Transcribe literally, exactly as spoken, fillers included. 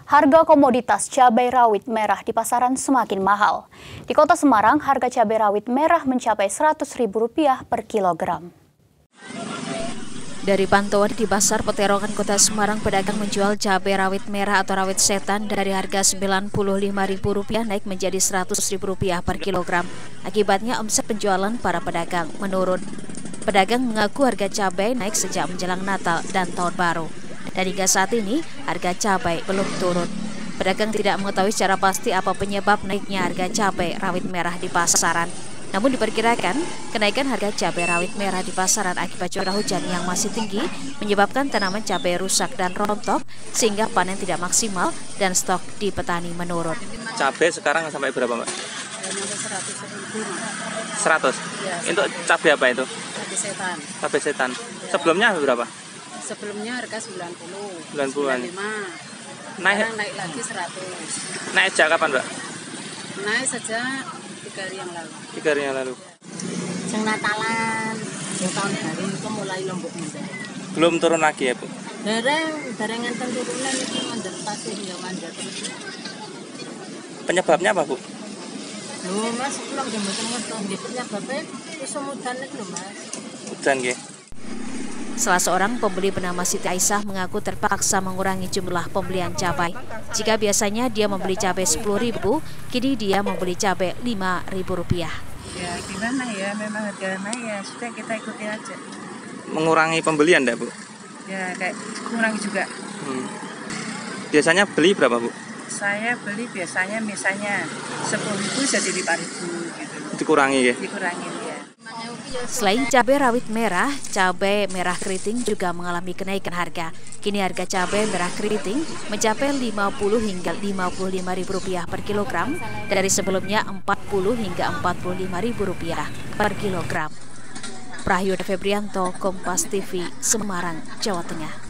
Harga komoditas cabai rawit merah di pasaran semakin mahal. Di Kota Semarang, harga cabai rawit merah mencapai seratus ribu rupiah per kilogram. Dari pantauan di Pasar Peterongan Kota Semarang, pedagang menjual cabai rawit merah atau rawit setan dari harga sembilan puluh lima ribu rupiah naik menjadi seratus ribu rupiah per kilogram. Akibatnya omset penjualan para pedagang menurun. Pedagang mengaku harga cabai naik sejak menjelang Natal dan Tahun Baru. Dan hingga saat ini, harga cabai belum turun. Pedagang tidak mengetahui secara pasti apa penyebab naiknya harga cabai rawit merah di pasaran. Namun diperkirakan, kenaikan harga cabai rawit merah di pasaran akibat curah hujan yang masih tinggi menyebabkan tanaman cabai rusak dan rontok sehingga panen tidak maksimal dan stok di petani menurun. Cabai sekarang sampai berapa, Mbak? seratus. Ya, untuk cabai apa itu? Cabai setan. Cabai setan. Sebelumnya berapa? Sebelumnya harga sembilan puluh. sembilan puluhan. sembilan puluh lima. Naik. Sekarang naik lagi seratus. Naik sejak kapan, Mbak? Naik sejak tiga hari yang lalu. Tiga hari yang lalu. Yang Natalan, yang tahun baru itu mulai lombok muda. Belum turun lagi ya, Bu? Bareng, barengan turunan itu mandek pasir yang mandek. Penyebabnya apa, Bu? Loh, Mas, pulang jam betul-betul. Penyebabnya iso mudan itu, Mas. Hujan, nggih. Salah seorang pembeli bernama Siti Aisyah mengaku terpaksa mengurangi jumlah pembelian cabai. Jika biasanya dia membeli cabai sepuluh ribu, kini dia membeli cabai lima ribu rupiah. Ya gimana ya, memang harga naik ya, sudah kita ikuti aja. Mengurangi pembelian enggak, Bu? Ya kayak kurangi juga. Hmm. Biasanya beli berapa, Bu? Saya beli biasanya misalnya sepuluh ribu jadi lima ribu gitu. Dikurangi ya? Dikurangi ya. Selain cabai rawit merah, cabai merah keriting juga mengalami kenaikan harga. Kini harga cabai merah keriting mencapai lima puluh hingga lima puluh lima ribu rupiah per kilogram dari sebelumnya empat puluh hingga empat puluh lima ribu rupiah per kilogram. Prahyuda Febrianto, Kompas T V, Semarang, Jawa Tengah.